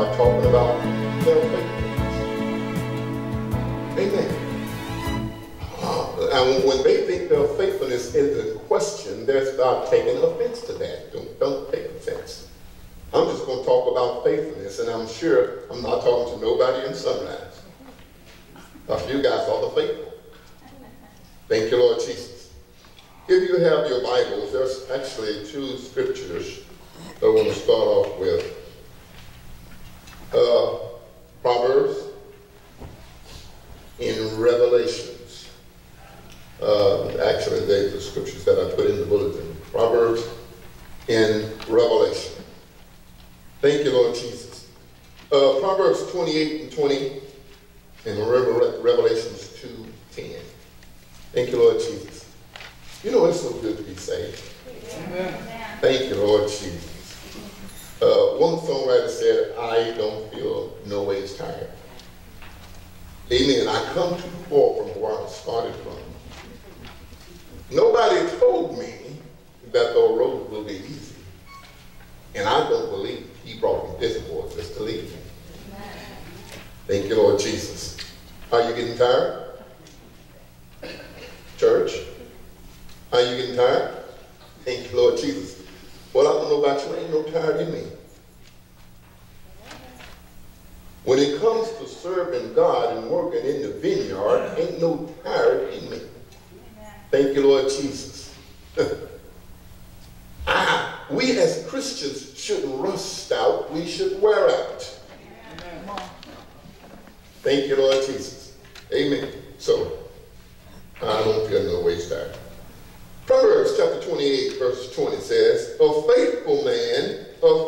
start talking about their faithfulness. Amen. And when they think their faithfulness is in question, they start taking offense to that. Don't take offense. I'm just going to talk about faithfulness, and I'm sure I'm not talking to nobody in Sunrise. Because you guys are the faithful. Thank you, Lord Jesus. If you have your Bibles, there's actually two scriptures I want to start off with. Proverbs and Revelations. Actually, they're the scriptures that I put in the bulletin. Proverbs and Revelation. Thank you, Lord Jesus. Proverbs 28 and 20 and Revelations 2:10. Thank you, Lord Jesus. You know, it's so good to be saved. Amen. Thank you, Lord Jesus. One songwriter said, I don't feel no ways tired. Amen. I come too far from where I started from. Nobody told me that the road will be easy. And I don't believe he brought me this far just to leave me. Thank you, Lord Jesus. Are you getting tired? Church? Are you getting tired? Thank you, Lord Jesus. Well, I don't know about you, ain't no tired in me. When it comes to serving God and working in the vineyard, ain't no tired in me. Thank you, Lord Jesus. We as Christians shouldn't rust out. We should wear out. Thank you, Lord Jesus. Amen. So, I don't feel no ways tired. Proverbs chapter 28, verse 20 says, a faithful man, or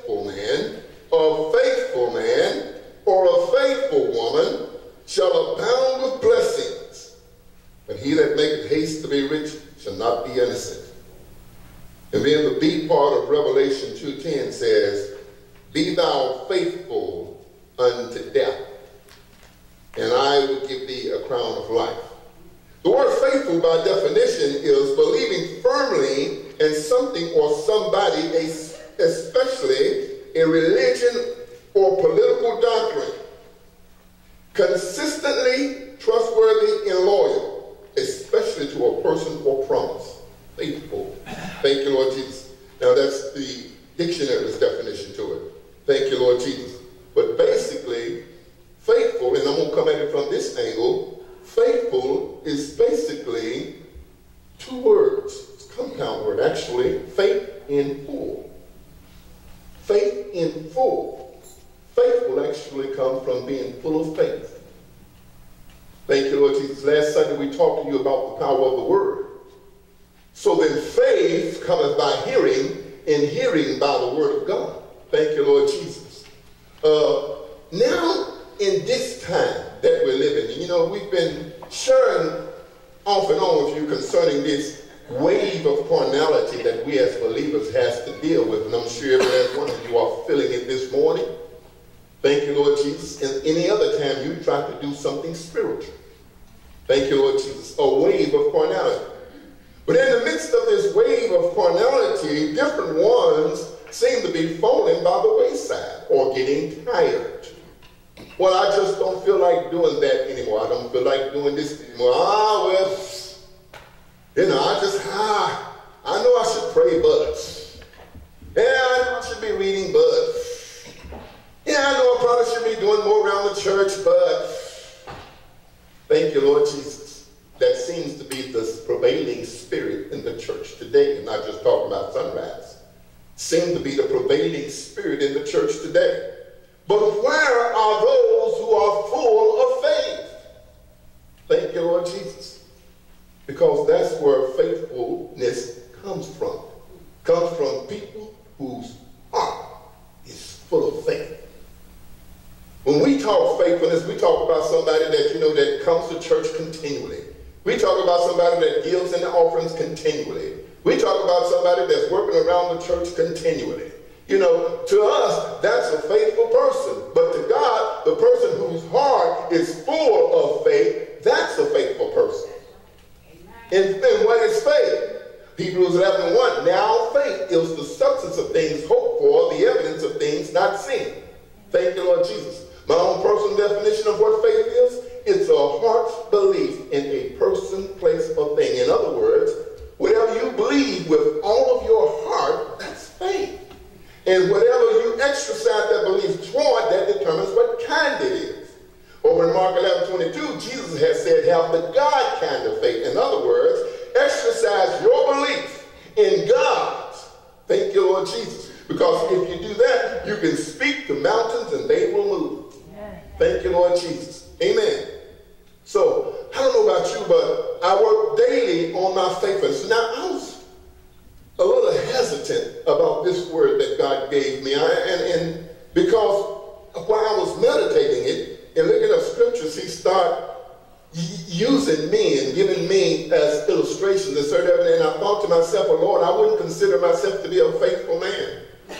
a faithful woman shall abound with blessings. But he that maketh haste to be rich shall not be innocent. And then the B part of Revelation 2:10 says, be thou faithful unto death, and I will give thee a crown of life. The word faithful by definition is believing firmly in something or somebody, especially in religion or political doctrine. Consistently trustworthy and loyal, especially to a person or promise. Faithful. Thank you, Lord Jesus. Now that's the dictionary's definition to it. Thank you, Lord Jesus. But basically, faithful, and I'm going to come at it from this angle, faithful is basically two words. It's a compound word, actually. Faith in full. Faith in full. Faithful actually comes from being full of faith. Thank you, Lord Jesus. Last Sunday we talked to you about the power of the word. So then faith cometh by hearing, and hearing by the word of God. Thank you, Lord Jesus. Now, in this time that we're living in, you know, we've been sharing off and on with you concerning this wave of carnality that we as believers has to deal with. And I'm sure every last one of you are feeling it this morning. Thank you, Lord Jesus. And any other time you try to do something spiritual. Thank you, Lord Jesus. A wave of carnality. But in the midst of this wave of carnality, different ones seem to be falling by the wayside or getting tired. Well, I just don't feel like doing that anymore. I don't feel like doing this anymore. I know I should pray, but yeah, I know I should be reading, but yeah, I know I probably should be doing more around the church, but thank you, Lord Jesus. That seems to be the prevailing spirit in the church today. I'm not just talking about Sunrise. Seems to be the prevailing spirit in the church today. But where are those who are full of faith? Thank you, Lord Jesus. Because that's where faithfulness comes from. Comes from people whose heart is full of faith. When we talk faithfulness, we talk about somebody that, you know, that comes to church continually. We talk about somebody that gives in the offerings continually. We talk about somebody that's working around the church continually. You know, to us, that's a faithful person. But to God, the person whose heart is full of faith, that's a faithful person. And what is faith? Hebrews 11:1. Now faith is the substance of things hoped for, the evidence of things not seen. Thank you, Lord Jesus. My own personal definition of what faith is, it's a heart's belief in a person, place, or thing. In other words, whatever you believe with all of your heart, that's faith. And whatever you exercise that belief toward, that determines what kind it is. Over in Mark 11:22, Jesus has said, have the God kind of faith. In other words, exercise your belief in God's. Thank you, Lord Jesus. Because if you do that, you can speak to mountains and they will move. Thank you, Lord Jesus. Amen. So, I don't know about you, but I work daily on my faithfulness. Now, I was a little hesitant about this word that God gave me. And because while I was meditating it and looking at scriptures, he started using me and giving me as illustrations and certain evidence. And I thought to myself, well, Lord, I wouldn't consider myself to be a faithful man.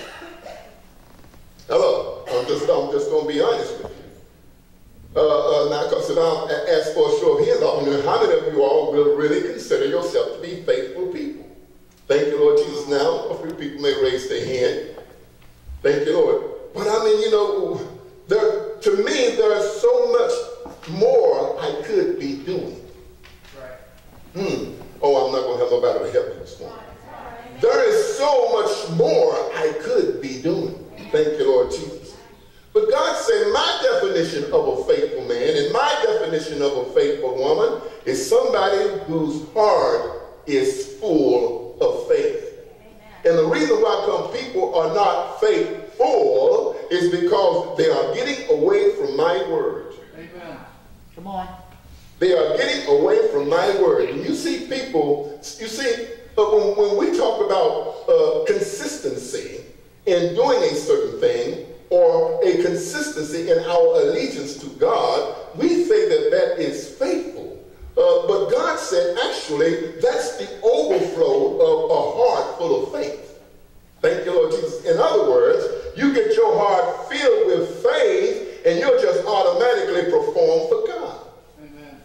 Hello, I'm just going to be honest with you. Now, because if I ask for a show of hands, I wonder how many of you all will really consider yourself to be faithful people. Thank you, Lord Jesus. Now, a few people may raise their hand. Thank you, Lord. But I mean, you know, to me, there is so much more I could be doing. Right. Oh, I'm not going to have nobody to help me this morning. There is so much more I could be doing. Thank you, Lord Jesus. But God said my definition of a faithful man and my definition of a faithful woman is somebody whose heart is full of faith. Amen. And the reason why some people are not faithful is because they are getting away from my word. Amen. Come on. They are getting away from my word. And you see people, you see, when we talk about consistency in doing a certain thing, or a consistency in our allegiance to God, we say that that is faithful. But God said, actually, that's the overflow of a heart full of faith. Thank you, Lord Jesus. In other words, you get your heart filled with faith, and you'll just automatically perform for God. Amen.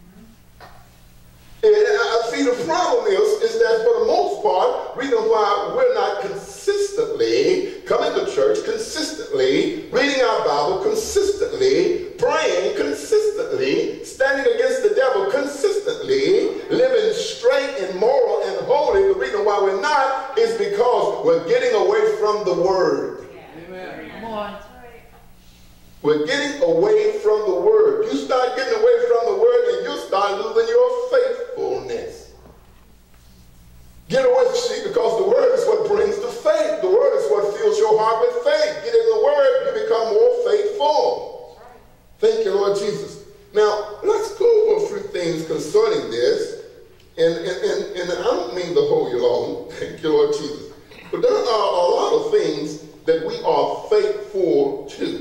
And I see the problem is that for the most part, reason why we're not consistently coming to church, consistently reading our Bible, consistently praying, consistently standing against the devil, consistently living straight and moral and holy. The reason why we're not is because we're getting away from the word. Amen. Come on. We're getting away from the word. You start getting away from the word and you start losing your faithfulness. Get away, see, because the word is what brings the faith. The word is what fills your heart with faith. Get in the word, you become more faithful. Thank you, Lord Jesus. Now, let's go over a few things concerning this. And I don't mean to hold you long. Thank you, Lord Jesus. But there are a lot of things that we are faithful to.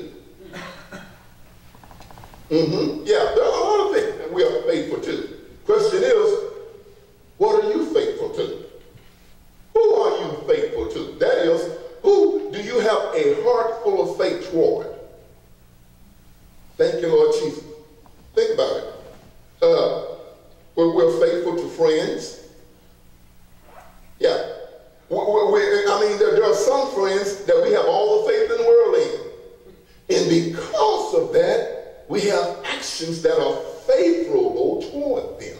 Yeah, there are a lot of things that we are faithful to. Question is, what are you faithful to? Who are you faithful to? That is, who do you have a heart full of faith toward? Thank you, Lord Jesus. Think about it. We're faithful to friends. Yeah. I mean, there are some friends that we have all the faith in the world in. And because of that, we have actions that are favorable toward them.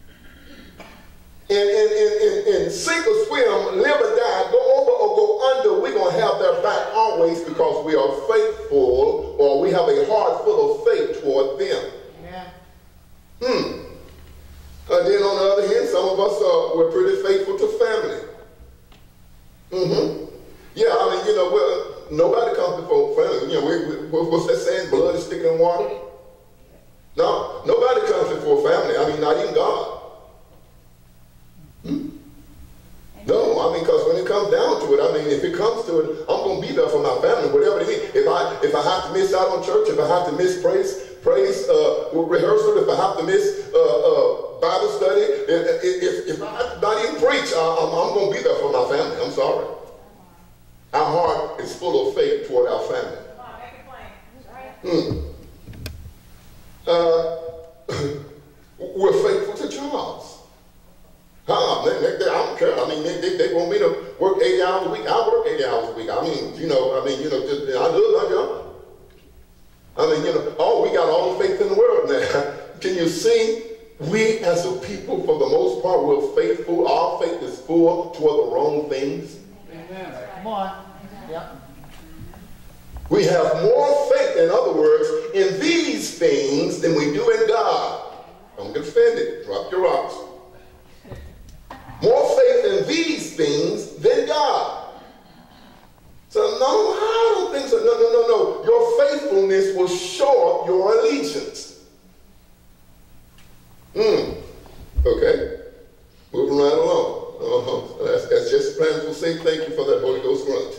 And sink or swim, live or die, go over or go under, we're going to have their back always because we are faithful, or we have a heart full of faith toward them. Yeah. And then on the other hand, some of us we're pretty faithful to family. Yeah, I mean, you know, nobody comes before family. You know, what's that saying? Blood is thicker than water? No, nobody comes before family. I mean, not even God. No, I mean, because when it comes down to it, I mean, if it comes to it, I'm going to be there for my family, whatever it is. If I have to miss out on church, if I have to miss praise rehearsal, if I have to miss Bible study, if I have to not even preach, I'm going to be there for my family. I'm sorry. Our heart is full of faith toward our family. We're faithful to jobs. I don't care. I mean, they want me to work 80 hours a week. I work 80 hours a week. I mean, I love my job. full toward the wrong things. Amen. Come on. Yep. We have more faith, in other words, in these things than we do in God. Don't get offended. Drop your rocks. More faith in these things than God. So, no, I don't think so. No. Your faithfulness will show up your allegiance. Okay. Moving right along. That's just plans will say thank you for that Holy Ghost grunt.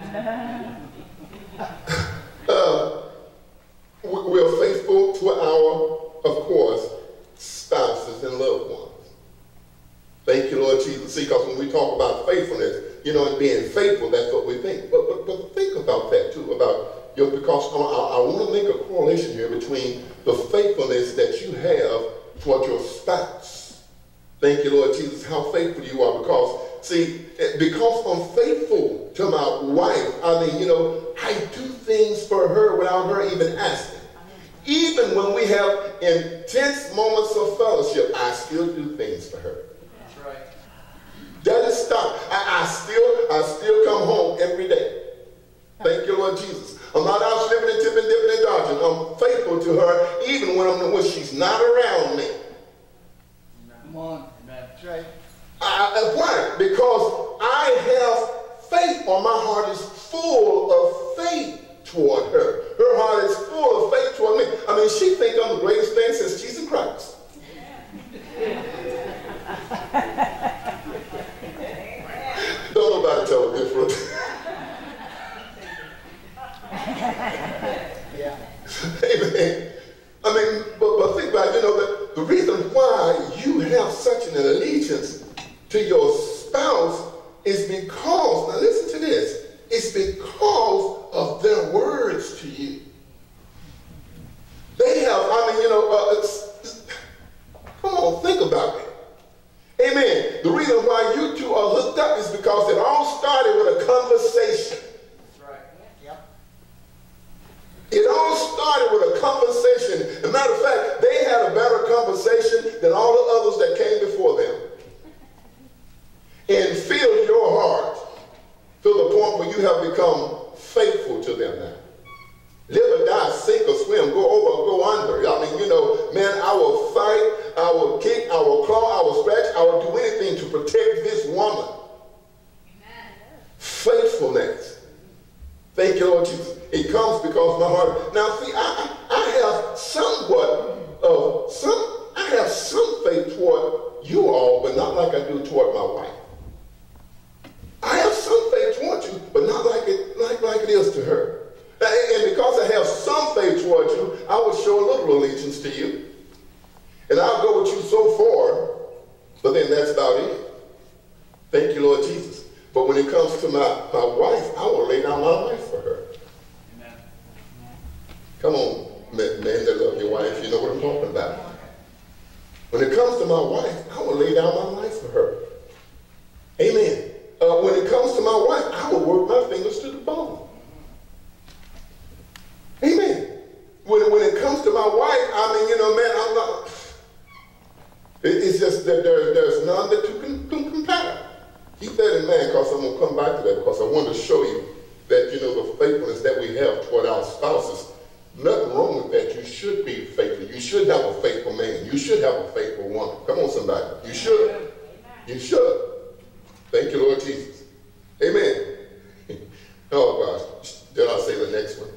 We're faithful to our, of course, spouses and loved ones. Thank you, Lord Jesus. See, because when we talk about faithfulness, and being faithful, that's what we think. But think about that too, because I want to make a correlation here between the faithfulness that you have toward your spouse. Thank you, Lord Jesus, how faithful you are. Because I'm faithful to my wife, I do things for her without her even asking. Even when we have intense moments of fellowship, I still do things for her. That's right. Doesn't stop. I still come home every day. Thank you, Lord Jesus. I'm not out slipping and tipping, dipping and dodging. I'm faithful to her even when she's not around me. Come on. That's right. Why? Because I have faith, or my heart is full of faith toward her. Her heart is full of faith toward me. She thinks I'm the greatest thing since Jesus Christ. Don't nobody tell her different. Yeah. Amen. But think about it, that the reason why you have such an allegiance to your spouse is because, now listen to this, it's because of their words to you. They have, come on, think about it. Amen. The reason why you two are hooked up is because it all started with a conversation. That's right. Yep. It all started with a conversation. As a matter of fact, they had a better conversation than all the others that came before them. And filled your heart to the point where you have become faithful to them now. Live or die, sink or swim, go over or go under. I will fight, I will kick, I will claw, I will scratch, I will do anything to protect this woman. Amen. Faithfulness. Thank you, Lord Jesus. It comes because my heart. Now, see, I have some faith toward you all, but not like I do toward my wife. I have some faith toward you, but not like it is to her. And because I have some faith toward you, I will show a little allegiance to you. And I'll go with you so far, but then that's about it. Thank you, Lord Jesus. But when it comes to my wife, I will lay down my life for her. Amen. Come on, men that love your wife, you know what I'm talking about. When it comes to my wife, I will lay down my life for her. Amen. When it comes to my wife, I will work my fingers to the bone. Amen. When it comes to my wife, I'm not. It's just that there's none that you can compare. Keep that in mind, because I'm going to come back to that, because I want to show you that, the faithfulness that we have toward our spouses. Nothing wrong with that. You should be faithful. You should have a faithful man. You should have a faithful woman. Come on, somebody. You should. You should. Thank you, Lord Jesus. Amen. Oh, gosh. Then I'll say the next one.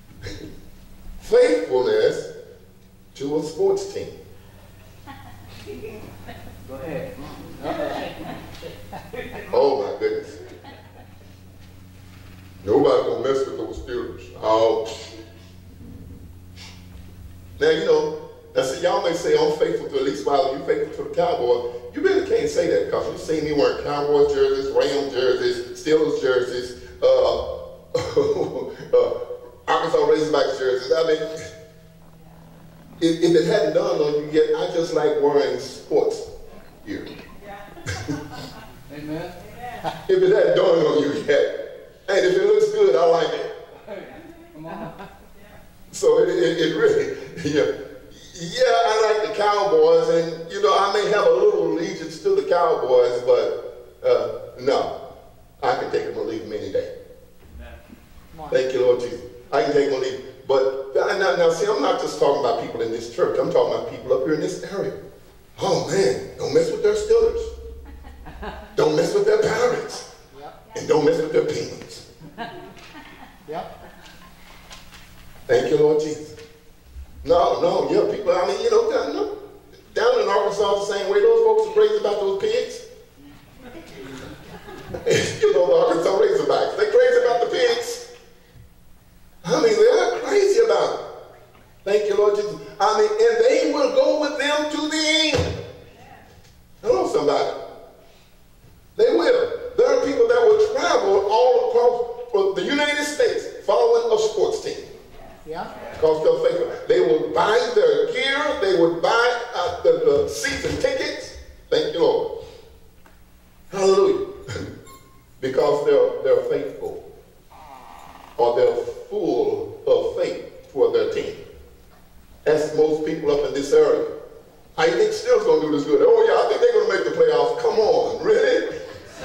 Faithfulness to a sports team. Go ahead. Oh, my goodness. Nobody's going to mess with those Steelers. Oh. Now, see, y'all may say I'm faithful to, at least while you're faithful to the Cowboys. You really can't say that, because you've seen me wearing Cowboys jerseys, Rams jerseys, Steelers jerseys, Arkansas Razorbacks jerseys. If it hadn't dawned on you yet, I just like wearing sports gear. Amen. If it hadn't dawned on you yet, and if it looks good, I like it. Come on. So it really, I like the Cowboys, and I may have a little allegiance to the Cowboys, but No. I can take him or leave him any day. Amen. Thank you, Lord Jesus. I can take him or leave him. But now, see, I'm not just talking about people in this church. I'm talking about people up here in this area. Oh, man, don't mess with their Steelers. Don't mess with their Pirates. Yep. And don't mess with their Penguins. Yep. Thank you, Lord Jesus. No, yeah, people, I mean, down in Arkansas the same way, those folks are crazy about those pigs. The Arkansas Razorbacks, they're crazy about the pigs. I mean, they're crazy about it. Thank you, Lord Jesus. I mean, and they will go with them to the end. Hello, somebody. They will. There are people that will travel all across the United States following a sports team. Yeah. Because they're faithful. They will buy their gear. They would buy the season tickets. Thank you, Lord. Hallelujah. Because they're faithful. Or they're full of faith for their team. That's most people up in this area. How you think Steelers going to do this good? Oh, yeah, I think they're going to make the playoffs. Come on, really?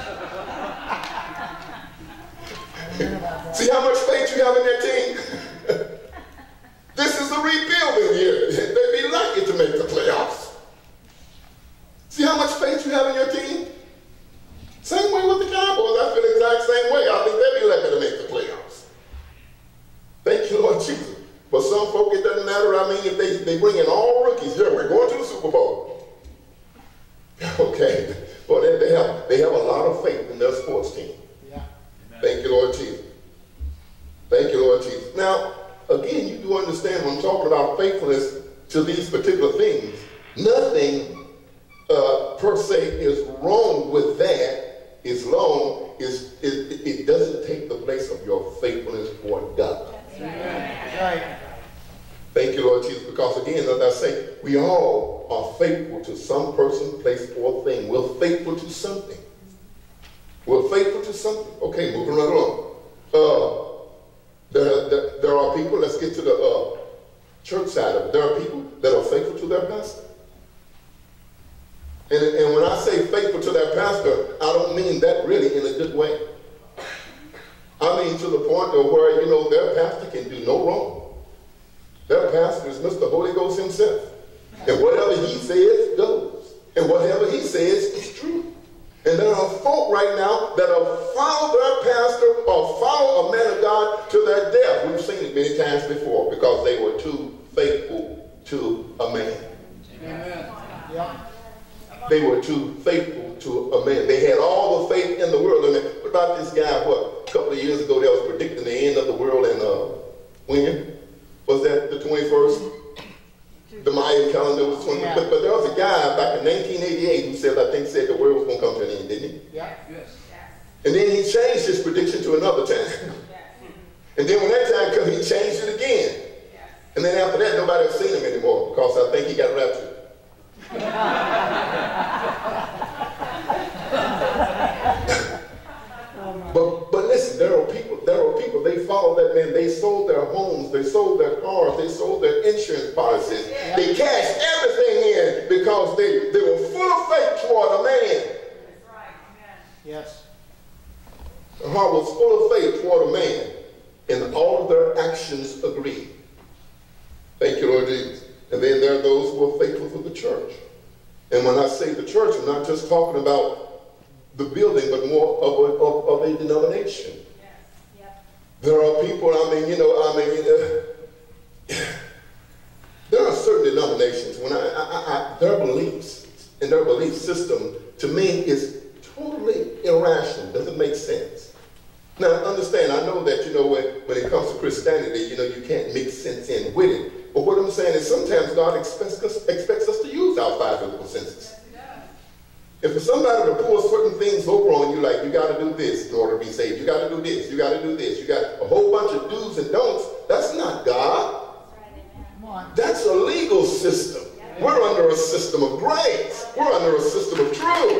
See how much faith you have in their team? This is a rebuilding year. They'd be lucky to make the playoffs. See how much faith you have in your team? Same way with the Cowboys. I feel the exact same way. I think they'd be lucky to make the playoffs. Thank you, Lord Jesus. But some folk, it doesn't matter. I mean, if they bring in all rookies, yeah, we're going to the Super Bowl. Okay. Well, they have a lot of faith in their sports team. Yeah. Thank you, Lord Jesus. Thank you, Lord Jesus. Now, again, you do understand when I'm talking about faithfulness to these particular things, nothing per se is wrong with that as long as it doesn't take the place of your faithfulness for God. That's right. Thank you, Lord Jesus, because again, as I say, we all are faithful to some person, place, or thing. We're faithful to something. We're faithful to something. Okay, moving right along. There are people, let's get to the church side of it. There are people that are faithful to their pastor. And when I say faithful to their pastor, I don't mean that really in a good way. I mean to the point of where, their pastor can do no wrong. Their pastor is Mr. Holy Ghost himself. And whatever he says goes. And whatever he says is true. And there are folk right now that have followed their pastor or follow a man of God to their death. We've seen it many times before because they were too faithful to a man. Amen. Yep. They were too faithful to a man. They had all the faith in the world. I mean, what about this guy, a couple of years ago that was predicting the end of the world and when? Was that the 21st? The Mayan calendar was 20. Yeah. But there was a guy back in 1988 who said the world was going to come to an end, didn't he? Yeah. Yes. And then he changed his prediction to another time. And then when that time comes, he changed it again. And then after that, nobody has seen him anymore because I think he got raptured. But listen, there are people, they follow that man. They sold their homes, they sold their cars, they sold their insurance policies. Yeah. They cashed everything in because they were full of faith toward a man. That's right. Amen. Yes. Their heart was full of faith toward a man, and all of their actions agreed. Thank you, Lord Jesus. And then there are those who are faithful for the church. And when I say the church, I'm not just talking about the building, but more of a denomination. Yes. Yep. There are people, there are certain denominations when their beliefs and their belief system to me is totally irrational. Doesn't make sense. Now, understand, I know that, when it comes to Christianity, you can't mix sense in with it. But what I'm saying is sometimes God expects us to use our five physical senses. If for somebody to pull certain things over on you, like you got to do this in order to be saved, you got to do this, you got to do this, you got a whole bunch of do's and don'ts, that's not God. That's a legal system. We're under a system of grace. We're under a system of truth.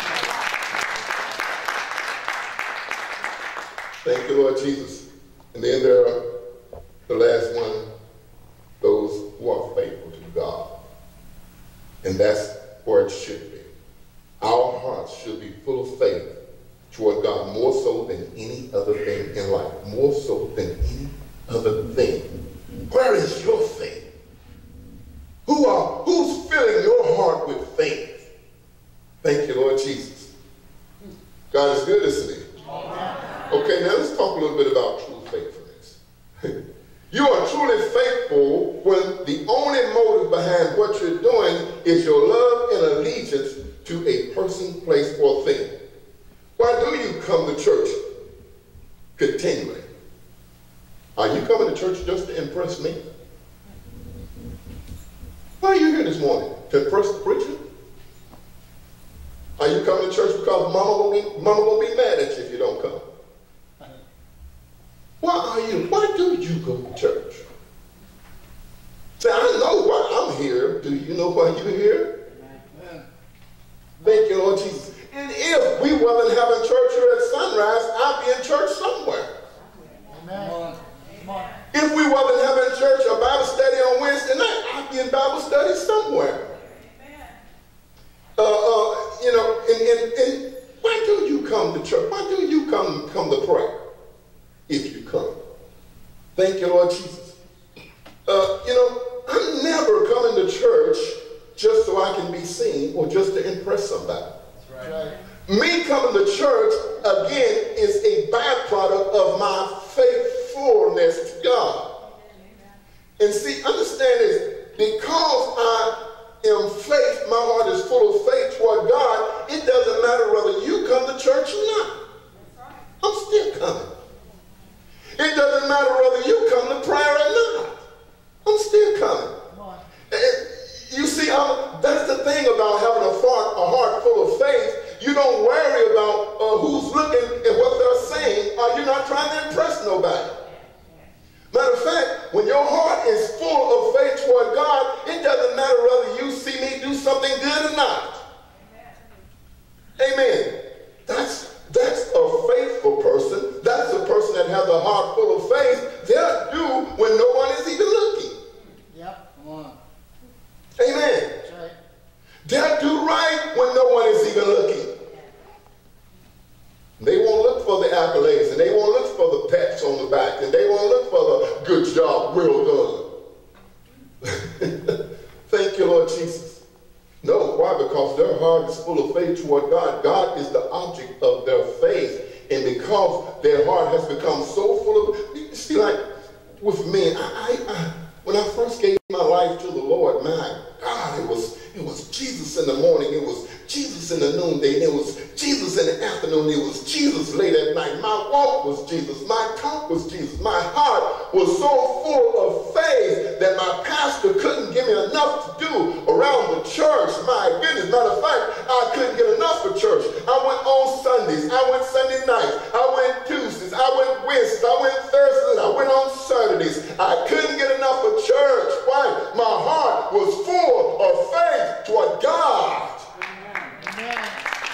Thank you, Lord Jesus. And then there are the last one, those who are faithful to God. And that's where it should be. Our hearts should be full of faith God more so than any other thing in life. More so than any other thing. Where is your faith? Who's filling your heart with faith? Thank you, Lord Jesus. God is good, isn't he? Okay, now let's talk a little bit about true faithfulness. You are truly faithful when the only motive behind what you're doing is your love and allegiance to a person, place, or thing. Why do you come to church continually? Are you coming to church just to impress me? Why are you here this morning? To impress the preacher? Are you coming to church because mama will be mad at you if you don't come? Why do you go to church? Say, I know why I'm here. Do you know why you're here? Amen. Thank you, Lord Jesus. And if we wasn't having church here at Sunrise, I'd be in church somewhere. Amen. If we wasn't having church or Bible study on Wednesday night, I'd be in Bible study somewhere. And why do you come to church? Why do you come to pray? If you come. Thank you, Lord Jesus. I'm never coming to church just so I can be seen or just to impress somebody. That's right. Me coming to church, again, is a byproduct of my faithfulness to God. And see, understand this, because I am faith, my heart is full of faith toward God, it doesn't matter whether you come to church or not. I'm still coming. It doesn't matter whether you come to prayer or not. I'm still coming. You see, that's the thing about having a heart full of faith. You don't worry about who's looking and what they're saying, or you're not trying to impress nobody. Matter of fact, when your heart is full of faith toward God, it doesn't matter whether you see me do something good or not. Amen. That's a faithful person. That's a person that has a heart full of faith. They'll do when no one is even looking. Yep. Come on. Amen. That's right. They'll do right when no one is even looking. They won't look for the accolades, and they won't look for the pats on the back, and they won't look for the good job, well done. Thank you, Lord Jesus. No, why? Because their heart is full of faith toward God. God is the object of their faith. And because their heart has become so full of, you see, like with me, when I first gave my life to the Lord, my God, it was Jesus in the morning, it was Jesus in the noonday, and it was Jesus in the afternoon, it was Jesus late at night. My walk was Jesus, my talk was Jesus. My heart was so full of faith that my pastor couldn't give me enough to do around the church. My goodness, matter of fact, I couldn't get enough for church. I went on Sundays, I went Sunday nights, I went Tuesdays, I went Wednesdays, I went Thursdays, I went on Saturdays. I couldn't get enough for church. Why? My heart was full of faith toward God. Amen.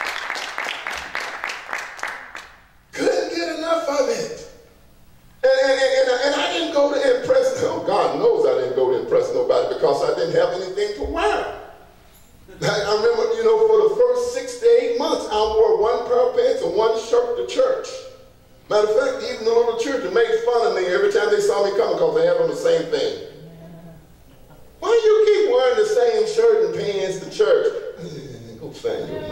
Couldn't get enough of it. And I didn't go to impress, oh, God knows I didn't go to impress nobody because I didn't have anything to wear. I remember, for the first 6 to 8 months, I wore one pair of pants and one shirt to church. Matter of fact, even the little children made fun of me every time they saw me coming because they had on the same thing. Why do you keep wearing the same shirt and pants to church? Go find your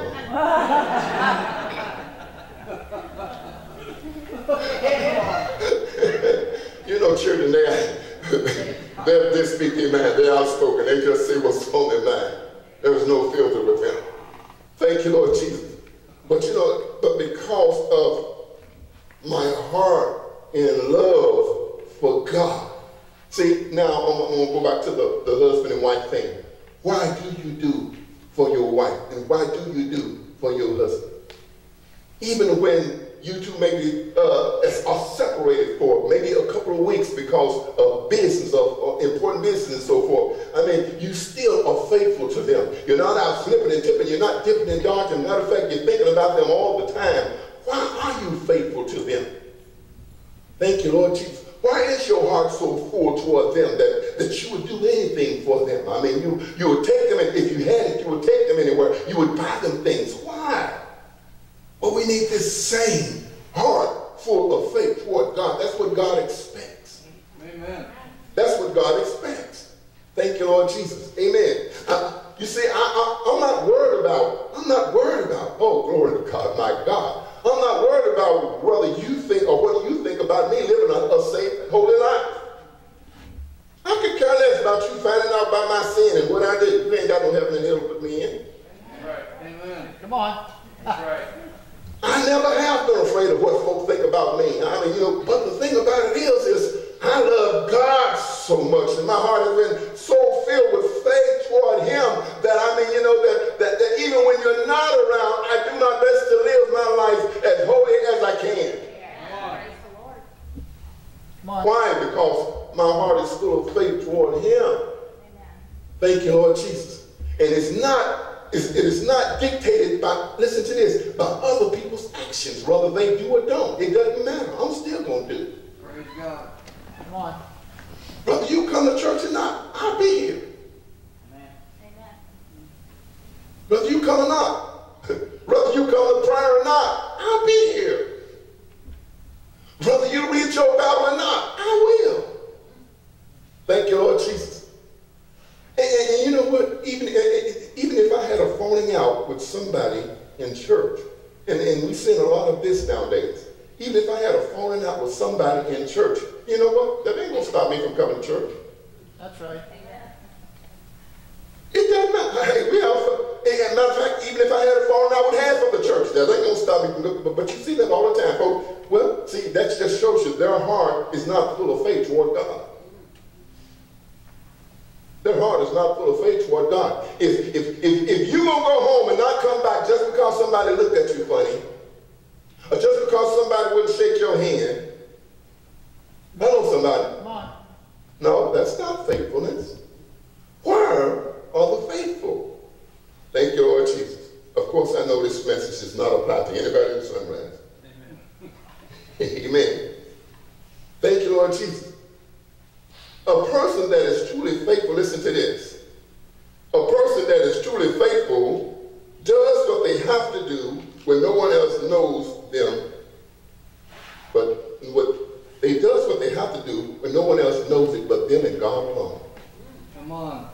mom. Children, they speak their mind. They're outspoken. They just say what's on their mind. There is no filter with them. Thank you, Lord Jesus. But because of my heart in love for God. See, now I'm going to go back to the husband and wife thing. Why do you do for your wife? And why do you do for your husband? Even when you two maybe are separated for maybe a couple of weeks because of business, of important business and so forth. I mean, you still are faithful to them. You're not out slipping and tipping. You're not dipping and dodging. Matter of fact, you're thinking about them all the time. Why are you faithful to them? Thank you, Lord Jesus. Why is your heart so full toward them that you would do anything for them? I mean, you would take them, and if you had it, you would take them anywhere. You would buy them things. Why? Well, we need this same heart full of faith toward God. That's what God expects. Amen. That's what God expects. Thank you, Lord Jesus. Amen. You see, I'm not worried about, oh, glory to God, my God. I'm not worried about whether you think or what you think about me living a safe, holy life. I could care less about you finding out about my sin and what I did. You ain't got no heaven and hell to put me in. Right. Amen. Come on. That's right. I never have been afraid of what folks think about me. I mean, but the thing about it is I love God so much, and my heart has been so filled with faith toward Him that that even when you're not around, I do my best to live my life as holy as I can. Praise the Lord. Come on. Why? Because my heart is full of faith toward Him. Amen. Thank you, Lord Jesus. And it is not dictated by, listen to this, by other people's actions, whether they do or don't. It doesn't matter. I'm still going to do it. Praise God. Come on. Whether you come to church or not, I'll be here. Amen. Amen. Whether you come or not, whether you come to prayer or not, I'll be here. Whether you read your Bible or not, I will. Thank you, Lord Jesus. And you know what? Even if I had a falling out with somebody in church, and we see a lot of this nowadays, even if I had a falling out with somebody in church, you know what? That ain't going to stop me from coming to church. That's right. It doesn't matter. Hey, as a matter of fact, even if I had a falling out with half of the church, that ain't going to stop me from coming. But you see that all the time, folks. Well, see, that just shows you their heart is not full of faith toward God. Their heart is not full of faith toward God. If you gonna go home and not come back just because somebody looked at you funny, or just because somebody wouldn't shake your hand, hello, somebody. Come on. No, that's not faithfulness. Where are the faithful? Thank you, Lord Jesus. Of course, I know this message is not applied to anybody in Sunrise. Amen. Amen. Thank you, Lord Jesus. A person that is truly faithful, listen to this. A person that is truly faithful does what they have to do when no one else knows them. But they does what they have to do when no one else knows it but them and God alone. Come on.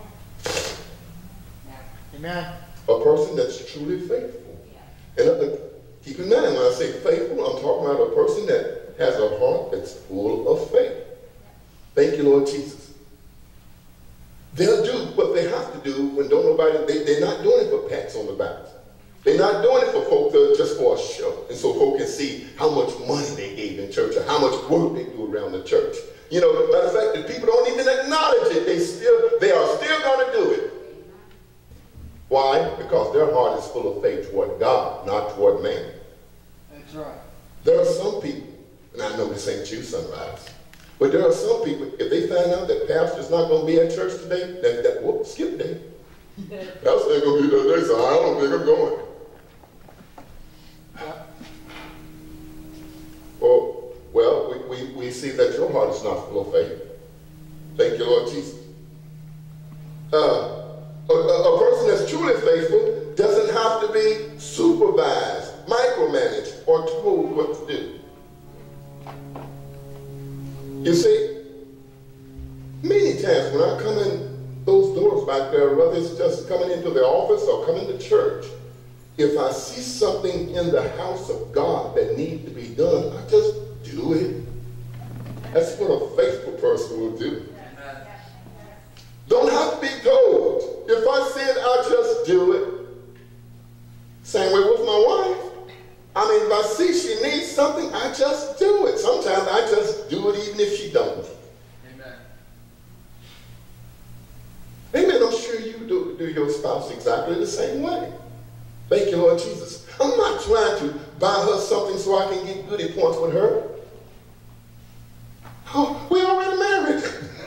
Amen. A person that's truly faithful. And keep in mind, when I say faithful, I'm talking about a person that has a heart that's full of faith. Thank you, Lord Jesus. They'll do what they have to do when don't nobody, they're not doing it for pats on the back. They're not doing it for folk just for a show. And so folk can see how much money they gave in church or how much work they do around the church. You know, matter of fact, the people don't even acknowledge it. They are still going to do it. Why? Because their heart is full of faith toward God, not toward man. That's right. There are some people, and I know this ain't you, Sunrise, but there are some people, if they find out that pastor's not going to be at church today, skip day. Pastor ain't going to be there today, so I don't think I'm going. Well, we see that your heart is not full of faith. Thank you, Lord Jesus. A person that's truly faithful doesn't have to be supervised, micromanaged, or told what to do. You see, many times when I come in those doors back there, whether it's just coming into the office or coming to church, if I see something in the house of God that needs to be done, I just do it. That's what a faithful person will do. Don't have to be told. If I said, I just do it. Same way with my wife. I mean, if I see she needs something, I just do it. Sometimes I just do it even if she don't. Amen. Amen. I'm sure you do your spouse exactly the same way. Thank you, Lord Jesus. I'm not trying to buy her something so I can get goodie points with her. Oh, we already married.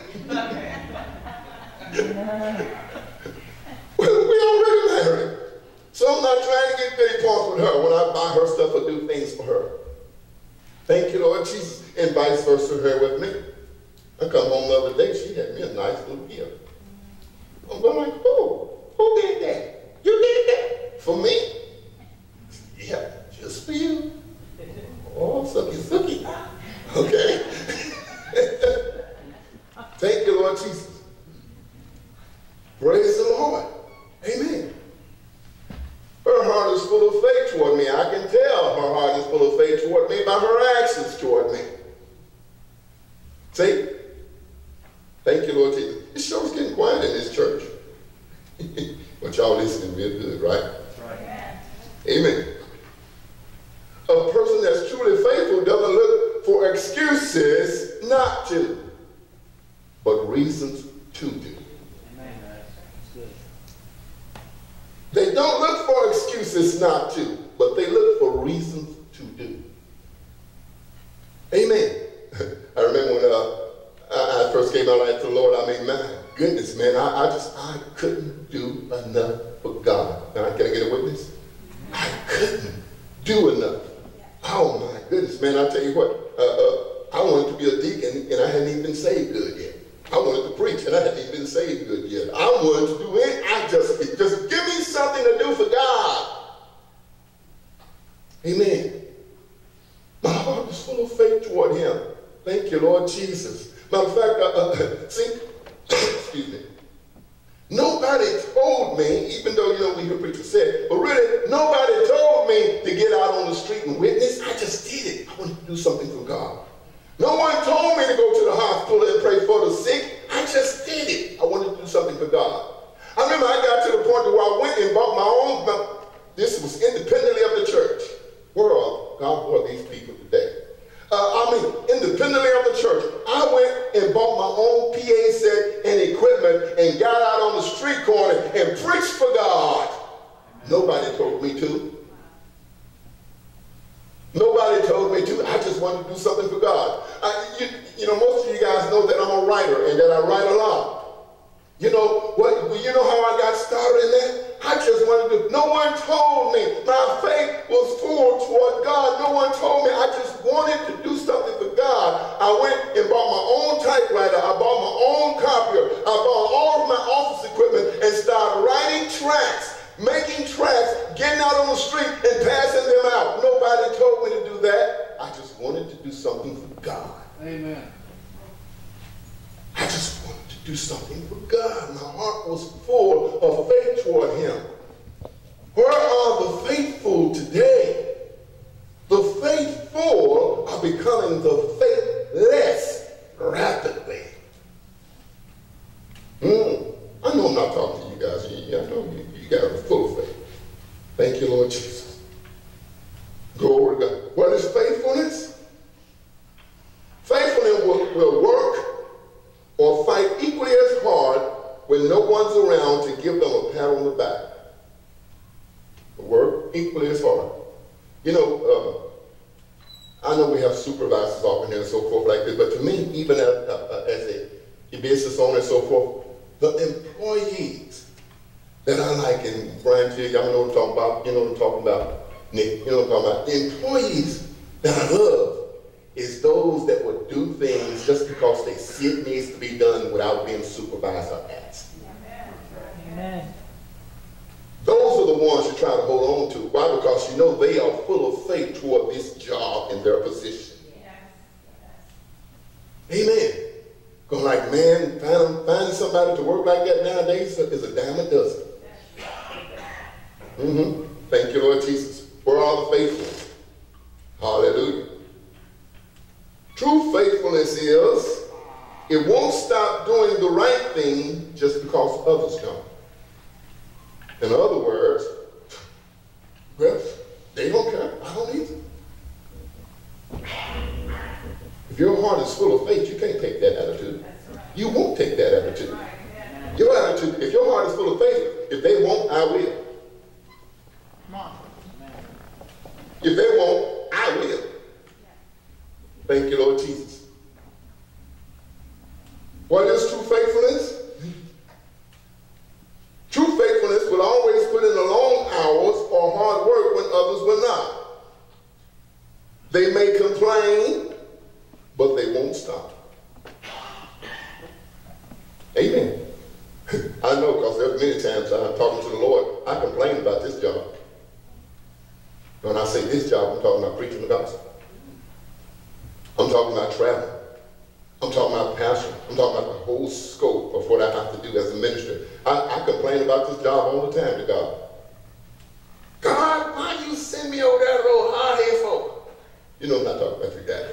We already married. So I'm not trying to get goodie points with her when I buy her stuff or do things for her. Thank you, Lord Jesus. And vice versa her with me. I come home the other day, she had me a nice little gift. I'm going like, who did that? You did that? For me? Yeah, just for you. sucky, sucky. Okay? Thank you, Lord Jesus. Praise the Lord. Amen. Her heart is full of faith toward me. I can tell her heart is full of faith toward me by her actions toward me. See? Thank you, Lord Jesus. It sure is getting quiet in this church. But y'all listening real good, right? That's right. Amen. A person that's truly faithful doesn't look for excuses not to, but reasons to do. Amen. That's good. They don't look for excuses not to, but they look for reasons to do. Amen. I remember when I first came out to the Lord, I mean, my goodness, man, I couldn't do enough for God. Now, can I get a witness? I couldn't do enough. Oh, my goodness, man, I tell you what, I wanted to be a deacon, and I hadn't even been saved good yet. I wanted to preach, and I hadn't even been saved good yet. I wanted to do it. Just give me something to do for God. Amen. My heart is full of faith toward him. Thank you, Lord Jesus. Matter of fact, see, excuse me. Nobody told me, even though, we hear preachers say, but really, nobody told me to get out on the street and witness. I just did it. I wanted to do something for God. No one told me to go to the hospital and pray for the sick. I just did it. I wanted to do something for God. I remember I got to the point where I went and bought my own, this was independently of the church. Where are these people today? Independently of the church, I went and bought my own PA set and equipment and got out on the street corner and preached for God. Nobody told me to. Nobody told me to. I just wanted to do something for God. Most of you guys know that I'm a writer and that I write a lot. You know how I got started in that? I just wanted to, no one told me. My faith was full toward God. No one told me. I just wanted to do something for God. I went and bought my own typewriter. I bought my own copier. I bought all of my office equipment and started writing tracts, making tracts, getting out on the street and passing them out. Nobody told me to do that. I just wanted to do something for God. Amen. I just wanted to do something for God. My heart was full of faith toward him. Where are the faithful today? The faithful are becoming the faithless rapidly. I know I'm not talking to you guys. I know you guys are full of faith. Thank you, Lord Jesus. Glory to God. What is faithfulness? Faithfulness will work or fight equally as hard when no one's around to give them a pat on the back. Work equally as hard. I know we have supervisors often here and so forth like this, but to me, even as a business owner and so forth, the employees that I like, and Brian, y'all know what I'm talking about, you know what I'm talking about, Nick, you know what I'm talking about, the employees that I love is those that would do things just because they see it needs to be done without being supervised or asked. Amen. Those are the ones you try to hold on to. Why? Because they are full of faith toward this job and their position. Amen. Because like, man, finding somebody to work like that nowadays is a dime a dozen. Thank you, Lord Jesus. Where are the faithful? Hallelujah. True faithfulness is, it won't stop doing the right thing just because others don't. In other words, well, they don't care. I don't either. If your heart is full of faith, you can't take that attitude. You won't take that attitude. Your attitude, if your heart is full of faith, if they won't, I will. Come on. If they won't, I will. Thank you, Lord Jesus. What is true faithfulness? True faithfulness will always put in the long hours or hard work when others will not. They may complain, but they won't stop. Amen. I know, because there's many times I'm talking to the Lord, I complain about this job. When I say this job, I'm talking about preaching the gospel. I'm talking about travel. I'm talking about passion. I'm talking about the whole scope of what I have to do as a minister. I complain about this job all the time to God. God, why you send me over there to those hard-headed folk? You know I'm not talking about you, Daddy.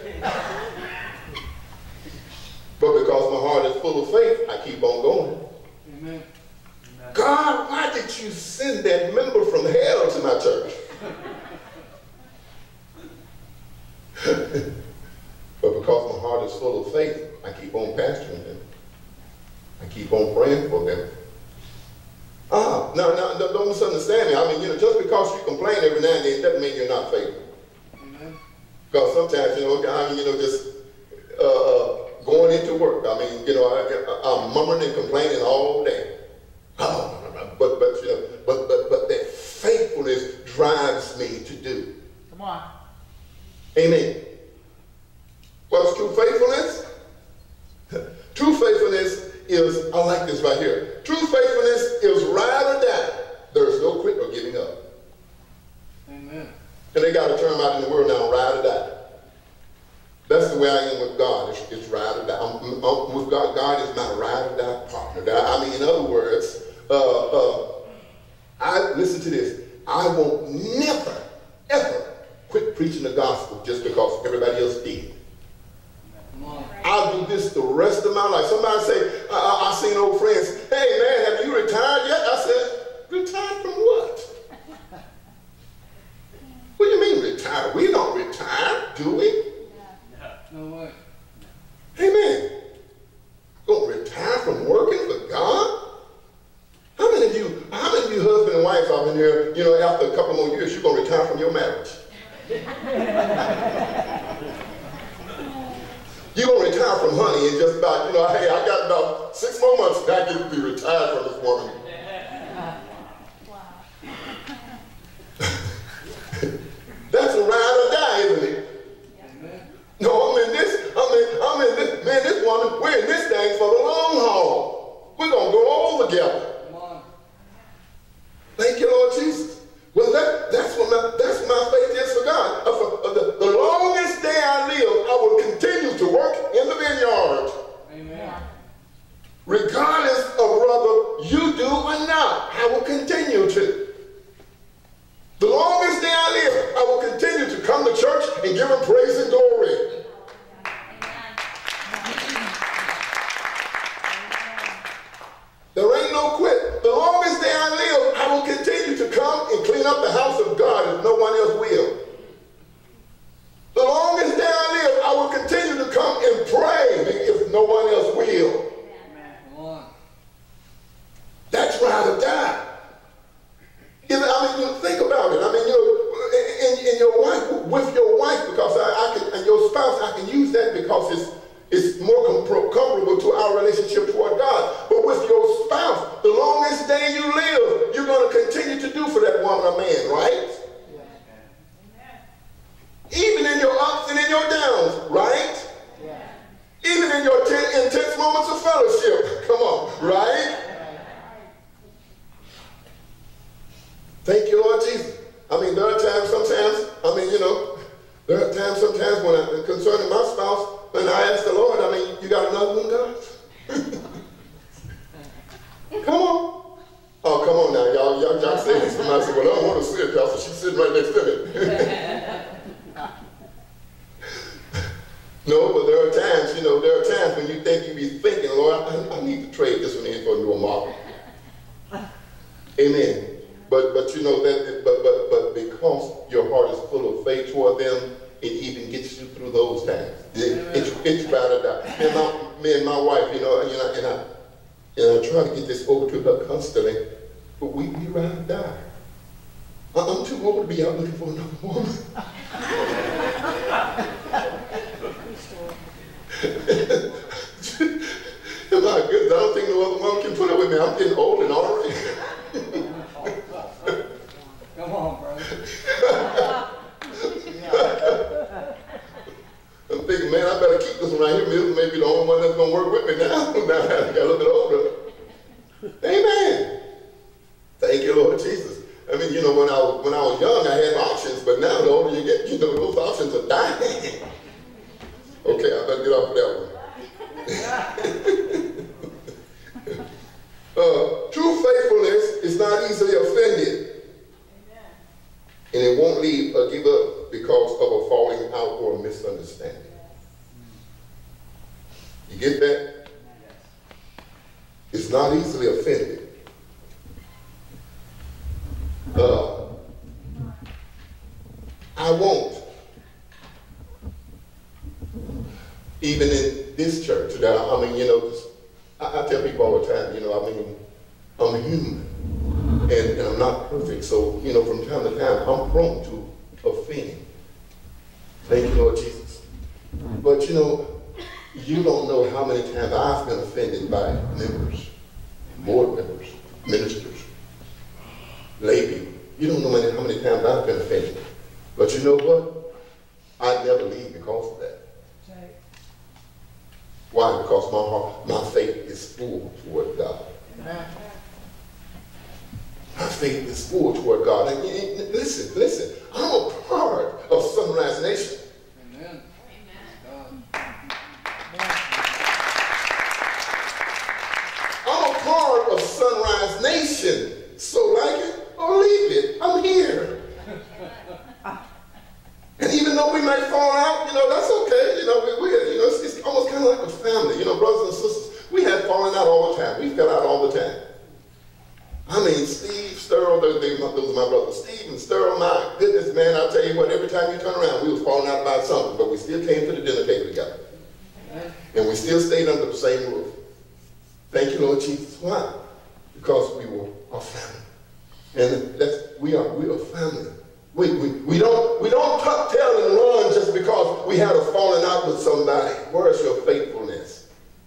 But because my heart is full of faith, I keep on going. Amen. God, why did you send that member from hell to my church? But because my heart is full of faith, I keep on pastoring them. I keep on praying for them. No, don't misunderstand me. I mean, just because you complain every now and then doesn't mean you're not faithful. Amen. Because sometimes, just going into work, I'm murmuring and complaining all day. But that faithfulness drives me to do. Come on. Amen. What's true faithfulness? True faithfulness is, I like this right here. True faithfulness is ride or die. There's no quit or giving up. Amen. And they got a term out in the world now, ride or die. That's the way I am with God. It's ride or die. I'm with God. God is my ride or die partner. I mean, in other words, listen to this. I won't never, ever quit preaching the gospel just because everybody else did. I'll do this the rest of my life. Somebody say, I seen old friends, hey man, have you retired yet? I said, retired from what? What do you mean retired? We don't retire, do we? No way. Amen. Gonna retire from working for God? How many of you husband and wife out in here, after a couple more years, you're gonna retire from your marriage? You're going to retire from honey and just about, hey, I got about 6 more months and I get to be retired from this woman. That's a ride or die, isn't it? No, I'm in this, man, this woman, we're in this thing for the long haul. We're going to go all together. Thank you, Lord Jesus. Well, that's my faith is for God. The longest day I live, I will continue to work in the vineyard. Amen. Regardless of whether you do or not, I will continue to. The longest day I live, I will continue to come to church and give him praise and glory. There ain't no quit. The longest day I live, I will continue to come and clean up the house of God if no one else will. The longest day I live, I will continue to come and pray if no one else will. That's ride or die. Think about it. In your wife, with your wife, because and your spouse, I can use that because it's more comparable to our relationship toward God. But with your spouse, the longest day you live, you're going to continue to do for that woman or man, right? Even in your ups and in your downs, right? Even in your intense moments of fellowship. Come on, right? Thank you, Lord Jesus. There are times sometimes when concerning my spouse, when I ask the Lord, you got another one, God? Come on. Oh, come on now, y'all say this. Somebody said, well, I don't want to see it, Pastor. She's sitting right next to me. No, but there are times when you think you be thinking, Lord, I need to trade this one in for a new model. Amen. But because your heart is full of faith toward them, it even gets you through those times. It's ride or die. Me and my wife, and I try to get this over to her constantly, but we ride or die. I'm too old to be out looking for another woman. My goodness, I don't think no other woman can put up with me. I'm getting old and already. Come on, brother. I'm thinking, man, I better keep this one right here. This may be the only one that's going to work with me now. Now I got a little bit older. Amen. Thank you, Lord Jesus. When I was young, I had options, but now the older you get, those options are dying. Okay, I better get off of that one. True faithfulness is not easily offended. And it won't leave or give up because of a falling out or a misunderstanding. You get that? It's not easily offended. I won't. Even in this church, I tell people all the time, I'm human. And I'm not perfect. So, from time to time, I'm prone to offend. Thank you, Lord Jesus. But, you don't know how many times I've been offended by members, board members, ministers, lay people. You don't know how many times I've been offended. But you know what? I'd never leave because of that. Why? Because my heart, my faith is full toward God. Amen. My faith is full toward God. And listen, I'm a part of Sunrise Nation. Amen. I'm a part of Sunrise Nation. So like it or leave it, I'm here. And even though we might fall out, that's okay. It's almost kind of like a family. Brothers and sisters, we have fallen out all the time. We fell out all the time. Steve, Sterl, those are my brothers. Steve and Sterl, my goodness, man, I'll tell you what, every time you turn around, we was falling out about something, but we still came to the dinner table together. And we still stayed under the same roof. Thank you, Lord Jesus. Why? Because we were a family. And we are family. We don't tuck tail and run just because we had a falling out with somebody. Where is your faithfulness?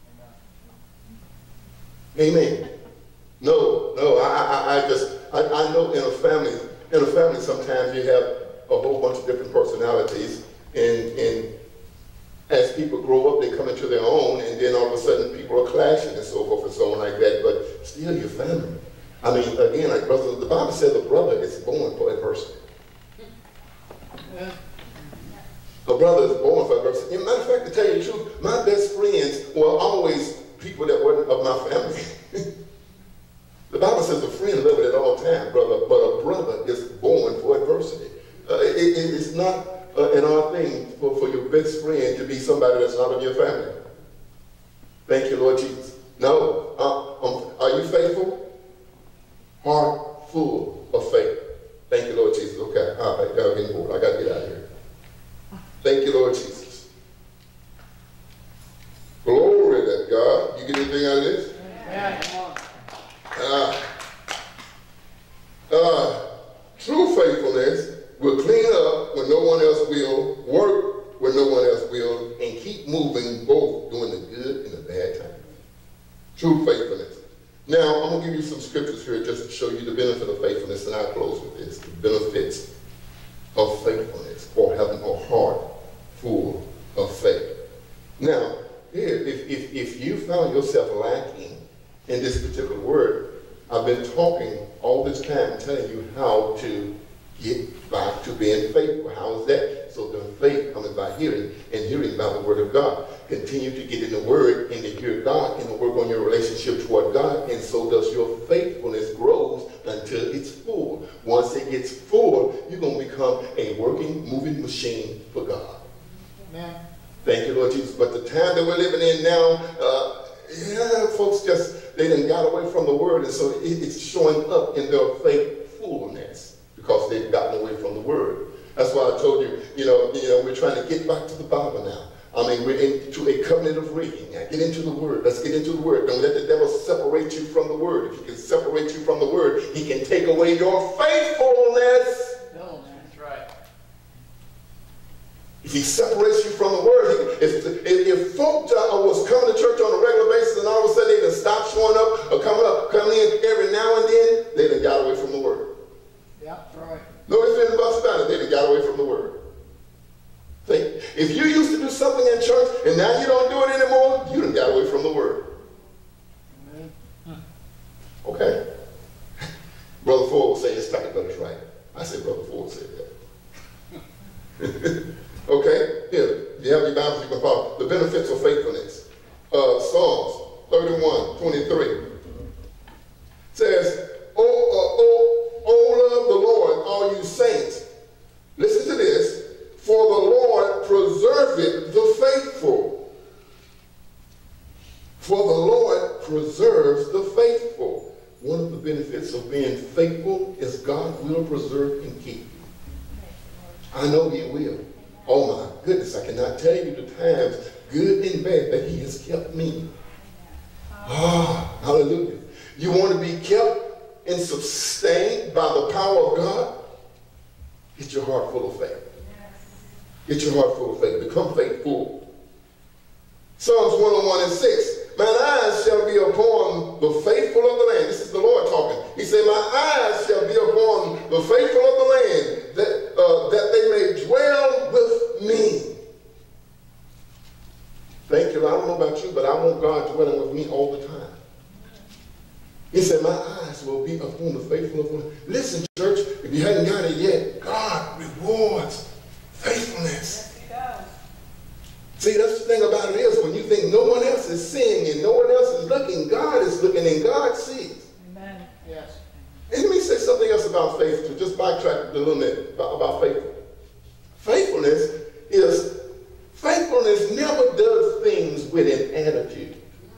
Amen. No, I know in a family sometimes you have a whole bunch of different personalities, and as people grow up, they come into their own, and then all of a sudden people are clashing and so forth and so on like that, but still your family. Again, like brother, the Bible says a brother is born for adversity. Yeah. A brother is born for adversity. As a matter of fact, to tell you the truth, my best friends were always people that weren't of my family. The Bible says a friend liveth at all times, brother, but a brother is born for adversity. It is not an odd thing for your best friend to be somebody that's not of your family. Thank you, Lord Jesus. No. Are you faithful? Heart full of faith. Thank you, Lord Jesus. Okay, I got to get bored. I got to get out of here. Thank you, Lord Jesus. Glory to God. You get anything out of this? Yeah, come on. True faithfulness will clean up when no one else will, work when no one else will, and keep moving both during the good and the bad times. True faithfulness. Now, I'm going to give you some scriptures here just to show you the benefit of faithfulness, and I'll close with this. The benefits of faithfulness, or having a heart full of faith. Now, here, if you found yourself lacking in this particular word, I've been talking all this time telling you how to get back to being faithful. How is that? So the faith comes by hearing, and hearing by the word of God. Continue to get in the word and to hear God and to work on your relationship toward God, and so does your faithfulness grows until it's full. Once it gets full, you're going to become a working, moving machine for God. Amen. Thank you, Lord Jesus. But the time that we're living in now, folks they done got away from the word, and so it's showing up in their faithfulness because they've gotten away from the word. That's why I told you, we're trying to get back to the Bible now. We're into a covenant of reading. Now get into the word. Let's get into the word. Don't let the devil separate you from the word. If he can separate you from the word, he can take away your faithfulness. No, man. That's right. If he separates you from the word, if folk was coming to church on a regular basis and all of a sudden they done stop showing up or coming in every now and then, they done got away from the word. Yeah, that's right. No ifs, ands, buts about it. They done got away from the word. See, if you used to do something in church and now you don't do it anymore, you done got away from the word. Amen. Okay? Brother Ford will say this type of it's right. I say Brother Ford said that. Okay? Here, If you have your Bibles, you can follow. The benefits of faithfulness. Psalms 31:23 says, love the Lord, all you saints. Listen to this. For the Lord preserveth the faithful. For the Lord preserves the faithful. One of the benefits of being faithful is God will preserve and keep you. I know He will. Oh my goodness, I cannot tell you the times, good and bad, that He has kept me. Ah, hallelujah. You want to be kept and sustained by the power of God? Get your heart full of faith. Get your heart full of faith. Become faithful. Psalms 101:6. Mine eyes shall be upon the faithful of the land. This is the Lord talking. He said, my eyes shall be upon the faithful of the land, that they may dwell with me. Thank you. I don't know about you, but I want God dwelling with me all the time. He said, my eyes will be upon the faithful of the land. Listen, church, if you hadn't got it yet, God rewards faithfulness. See, that's the thing about it is, when you think no one else is seeing and no one else is looking, God is looking and God sees. Amen. Yes. And let me say something else about faith, to just backtrack a little bit about faithfulness. Faithfulness never does things with an attitude.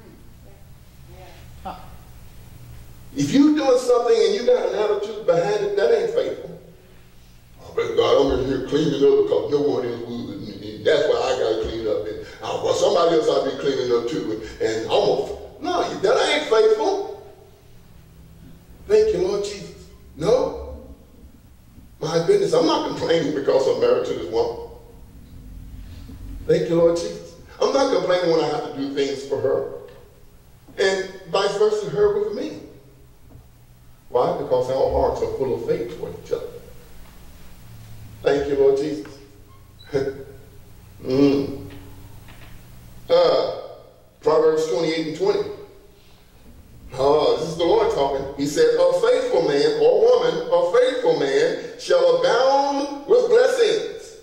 Huh. If you're doing something and you got an attitude behind it, that ain't faithful. Oh, but God, I'm in here cleaning up because no one else would. That's why I got to clean up. And well, somebody else ought to be cleaning up too. And almost, no, that ain't faithful. Thank you, Lord Jesus. No. My goodness, I'm not complaining because I'm married to this woman. Thank you, Lord Jesus. I'm not complaining when I have to do things for her. And vice versa, her with me. Why? Because our hearts are full of faith toward each other. Thank you, Lord Jesus. Proverbs 28:20. This is the Lord talking. He said, a faithful man or woman, a faithful man shall abound with blessings.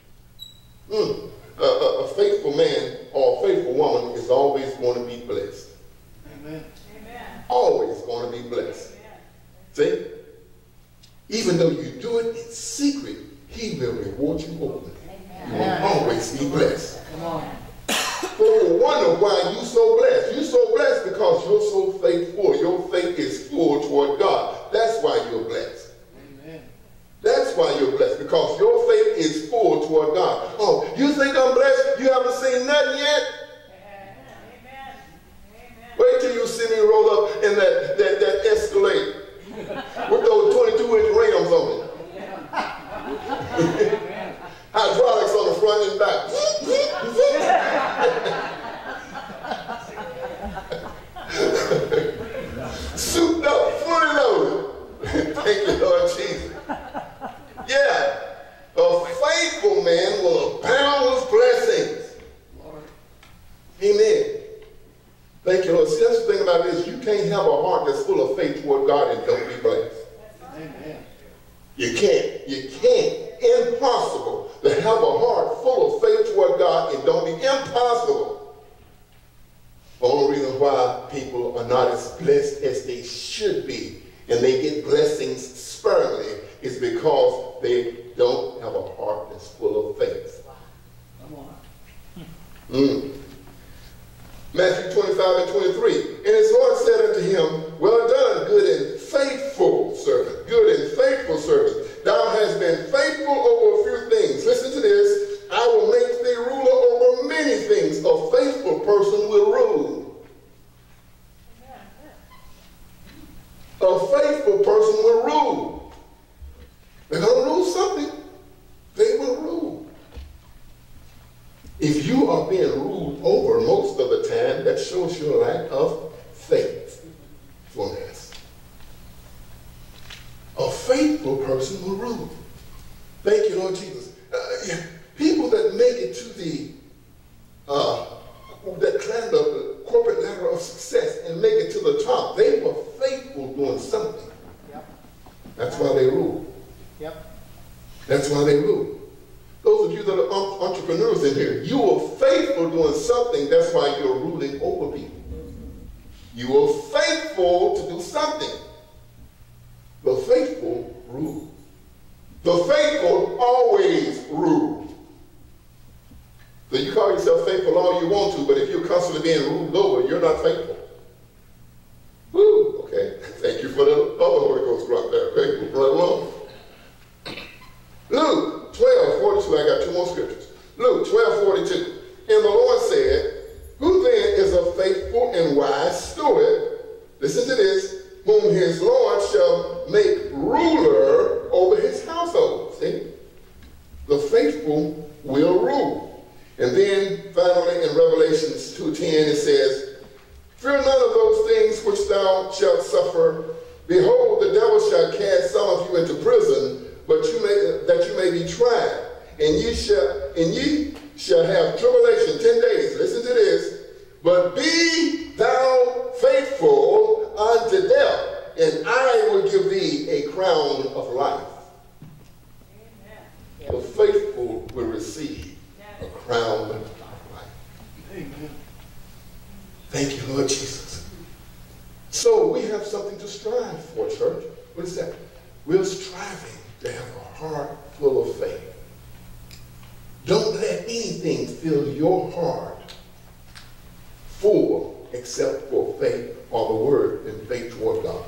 A faithful man or a faithful woman is always going to be blessed. Amen. Always going to be blessed. See? Even though you do it in secret, He will reward you openly. You will always be blessed. Come on. People wonder why you're so blessed. You're so blessed because you're so faithful. Your faith is full toward God. That's why you're blessed. Amen. That's why you're blessed, because your faith is full toward God. Oh, you think I'm blessed? You haven't seen nothing yet? Amen. Wait till you see me roll up in that Escalade with those 22-inch rims on it. Hydraulics on the front and back. Souped up, fully loaded. Thank you, Lord Jesus. Yeah. A faithful man will abound with blessings. Lord. Amen. Thank you, Lord. See, that's the thing about this. You can't have a heart that's full of faith toward God and don't be blessed. Amen. You can't. You can't. Impossible to have a heart full of faith toward God and don't be. Impossible. The only reason why people are not as blessed as they should be and they get blessings sparingly is because they don't have a heart that's full of faith. Come on. Matthew 25:23. And his Lord said unto him, well done, good and faithful servant. Good and faithful servant. Thou hast been faithful over a few things. Listen to this. I will make thee ruler over many things. A faithful person will rule. A faithful person will rule. They're going to rule something. They will rule. If you are being ruled over most of the time, that shows your lack of faithfulness. A faithful person will rule. Thank you, Lord Jesus. People that make it to that climb the corporate ladder of success and make it to the top, they were faithful doing something. Yep. That's why they rule. Yep. That's why they rule. Those of you that are entrepreneurs in here, If you are faithful doing something, that's why you're ruling over people. You are faithful to do something. The faithful rule. The faithful always rule. So you call yourself faithful all you want to, but if you're constantly being ruled over, you're not faithful. Woo, okay. Thank you for the other Holy Ghost right there. Thank you, right along. Luke 12:42, I got two more scriptures. Luke 12:42. And the Lord said, who then is a faithful and wise steward, listen to this, whom his Lord shall make ruler over his household. See? The faithful will rule. And then finally in Revelations 2:10 it says, fear none of those things which thou shalt suffer. Behold, the devil shall cast some of you into prison, but that you may be tried. And ye shall have tribulation 10 days. Listen to this. But be thou faithful unto death, and I will give thee a crown of life. Amen. The faithful will receive a crown of life. Amen. Thank you, Lord Jesus. So we have something to strive for, church. What is that? We're striving to have a heart full of faith. Don't let anything fill your heart full except for faith or the word and faith toward God.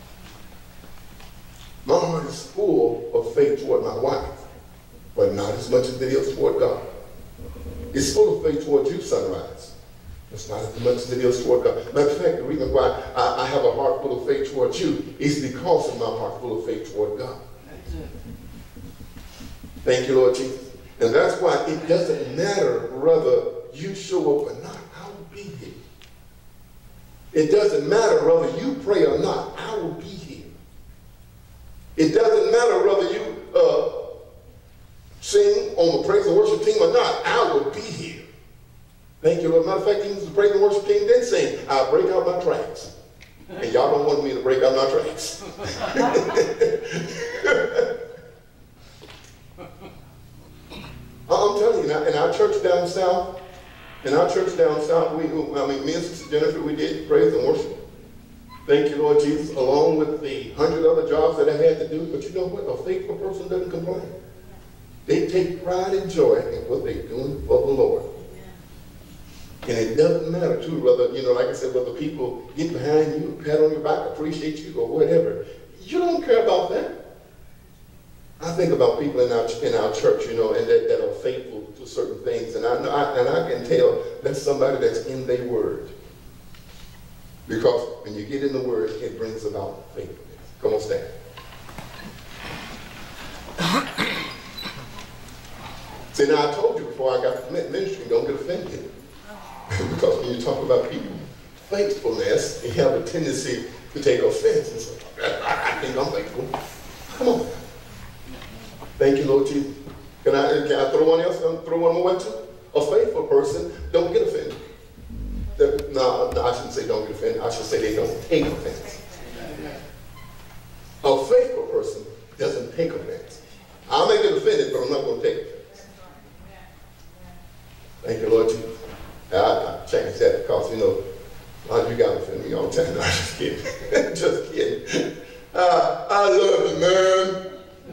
My heart is full of faith toward my wife, but not as much as it is toward God. It's full of faith toward you, Sunrise. It's not as much as it is toward God. Matter of fact, the reason why I have a heart full of faith toward you is because of my heart full of faith toward God. Thank you, Lord Jesus. And that's why it doesn't matter whether you show up or not. I will be here. It doesn't matter whether you pray or not. I will be here. It doesn't matter whether you sing on the praise and worship team or not. I will be here. Thank you, Lord. Matter of fact, even the praise and worship team didn't sing, I'll break out my tracks. And y'all don't want me to break out my tracks. I'm telling you, in our church down south, me and Sister Jennifer, we did praise and worship. Thank you, Lord Jesus, along with the 100 other jobs that I had to do. But you know what? A faithful person doesn't complain. They take pride and joy in what they're doing for the Lord. And it doesn't matter, too, whether, like I said, whether people get behind you, pat on your back, appreciate you, or whatever. You don't care about that. I think about people in our church, and that are faithful to certain things, and I can tell that's somebody that's in their word. Because when you get in the word, it brings about faithfulness. Come on, stand. See, now I told you before I got to ministry, don't get offended. Because when you talk about people, faithfulness, you have a tendency to take offense and say, I think I'm faithful. Come on. Thank you, Lord Jesus. Can I throw one else? Throw one more one too? A faithful person don't get offended. No, I shouldn't say don't get offended. I should say they don't take offense. A faithful person doesn't take offense. I may get offended, but I'm not going to take offense. Thank you, Lord Jesus. I changed that because, you got to offend me all the time. No, I'm just kidding. Just kidding. I love you, man.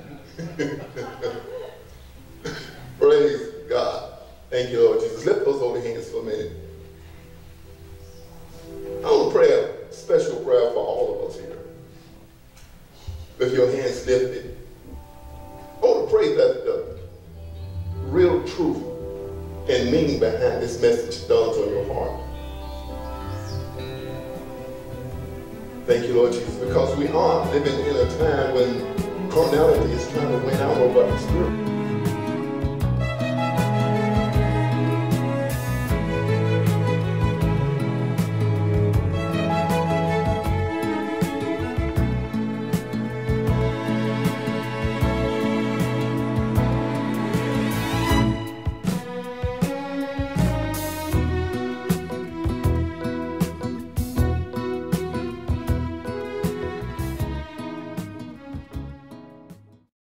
Praise God. Thank you, Lord Jesus. Lift those holy hands for a minute. I want to pray a special prayer for all of us here. With your hands lifted. I want to pray that the real truth and meaning behind this message dawns on your heart. Thank you, Lord Jesus, because we are living in a time when carnality is trying to win out over our spirit.